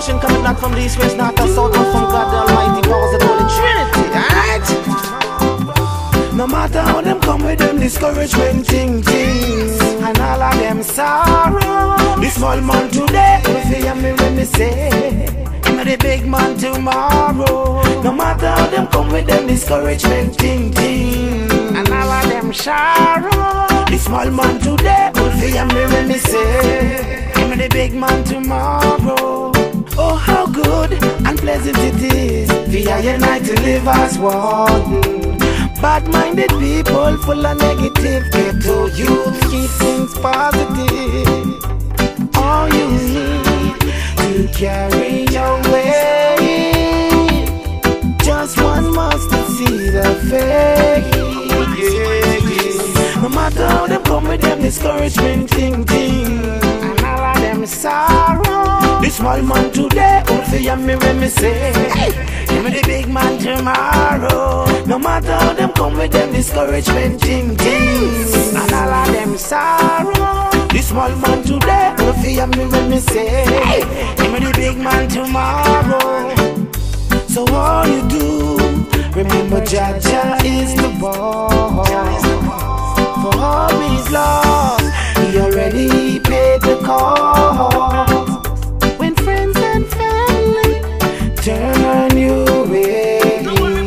Promotion coming not from the east, west, north, or south, but from God the Almighty powers of the Holy Trinity. Alright? No matter how them come with them discouragement things, and all of them sorrow. This small man today will fear me when me say I'm the big man tomorrow. No matter how them come with them discouragement things, and all of them sorrow. This small man today will fear me when me say I'm the big man tomorrow. Oh, how good and pleasant it is for you and I to live as one. Bad-minded people full of negative, ghetto youth keep things positive. All you need to carry your weight, just one mustard seed of faith. No matter how them come with them discouragement thing, and all of them sorrow. This small man today will fear me when me say I'm the big man tomorrow. No matter how them come with them discouragement things, and all of them sorrow. This small man today will fear me when me say I'm the big man tomorrow. So all you do, remember Jah Jah is the boss. For all his loss, he already paid the cost. When friends and family turn you away,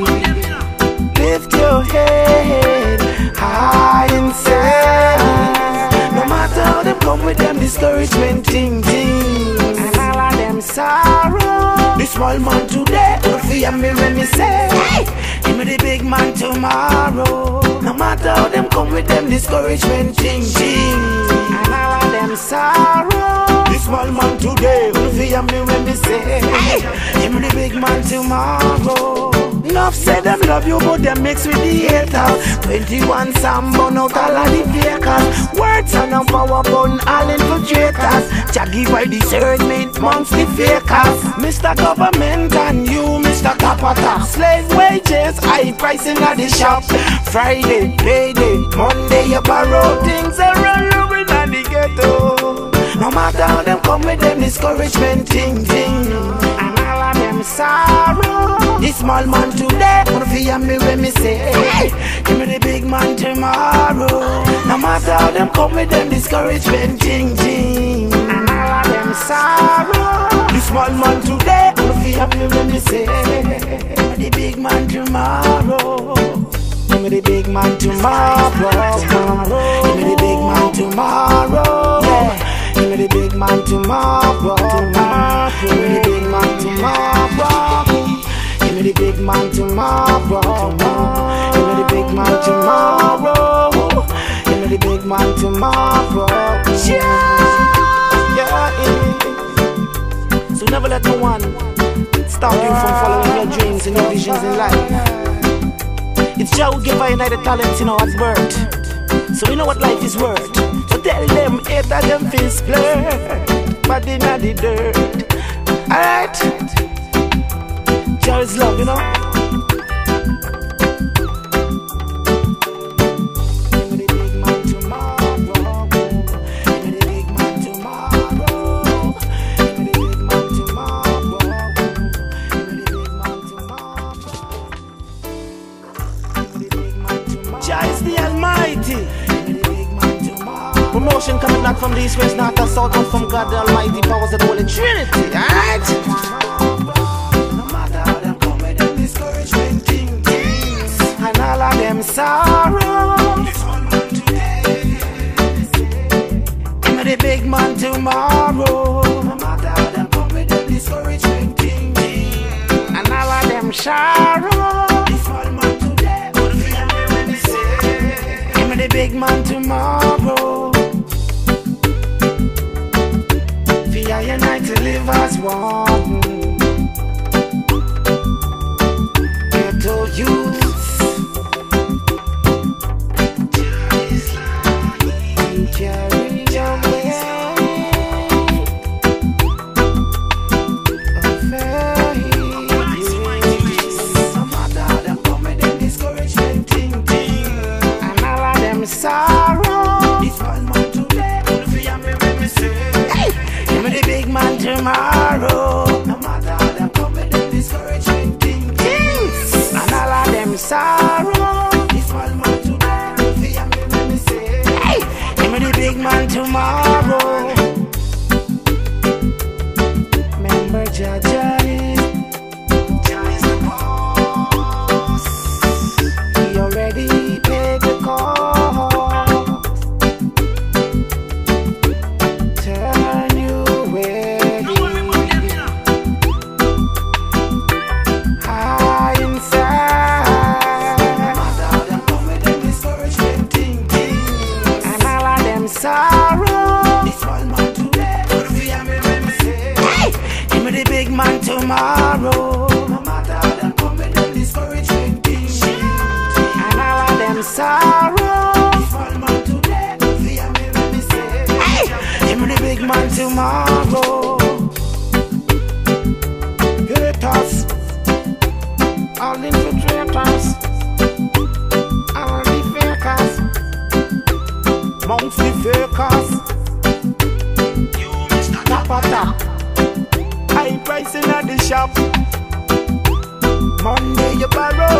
lift your head high and say, no matter how them come with them discouragement things, and all of them sorrow. This small man today will fear me when me say I'm the big man tomorrow. No matter how them come with them discouragement things, and all of them sorrow. This small man today will fear me when me say I'm the big man tomorrow. Enough say them love you, but them mix with the haters. 21 Sam burn out all of the fakers. Words and no power burn all infiltrators. Jah give by discernment amongst the fakers. Mr. Government and you, Mr. Capata. Slave wages, high price in the shop. Friday, payday, Monday you borrow. Things are run in the ghetto. No matter how them come with them discouragement thing, and all of them sorrow. This small man today will fear me when me say I'm the big man tomorrow. No matter how them come with them discouragement thing, and all of them sorrow. This small man today will fear me when me say I'm the big man tomorrow. I'm the big man tomorrow. I'm the big man tomorrow. I'm the big man tomorrow. I'm the big man tomorrow. I'm the big man tomorrow. I'm the big man tomorrow. I'm the big man tomorrow. Yeah. So never let no one stop you from following your dreams and your visions in life. It's Jah who give I the talents in our birth. So we know what life is worth. So tell them haters them fist blurred, but they not the dirt. Alright, Jah is love, you know. I'm the big man tomorrow. I'm the big man tomorrow. I'm the big man tomorrow. I'm the big man tomorrow. Jah is the Almighty. Promotion coming not from the east, west, north, or south, but from God the Almighty powers of the Holy Trinity. Alright? No matter how them come with them discouragement things, and all of them sorrow. I'm the big man tomorrow. No matter how them come with them discouragement things, and all of them sorrow. This small man today will fear me when they say I'm the big man tomorrow. I and I to live as one. Ghetto youths, you carry your way of faith. No matter how them come with them discouragement thing, and all of them sorrow. This one man today will fear me when me say I'm the big man tomorrow. tomorrow. Remember Jah is the boss. He already paid the cost. Turn you ready. High inside. Mother, them come with them discouragement thinking. And all of them sorrow. This small man today, but we are me when me say, hey, give me the big man tomorrow. No matter them come with them discouragement thinking. And all of them sorrow. This small man today, but we are me when me say, hey, give me the big man tomorrow. Haters, all infiltrators, all the fakers, amongst the fakers. Top a top, high price in the shop. Monday you borrow,